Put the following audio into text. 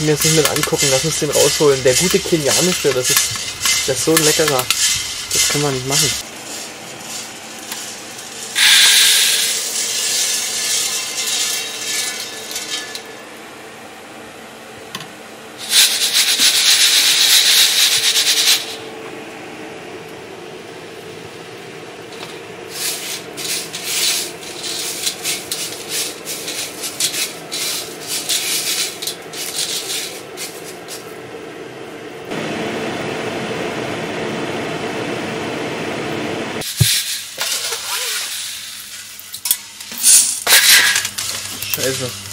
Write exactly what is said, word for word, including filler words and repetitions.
kann mir das nicht mit angucken. Lass uns den rausholen. Der gute kenianische, das ist, das ist so ein leckerer. Das kann man nicht machen. Scheiße.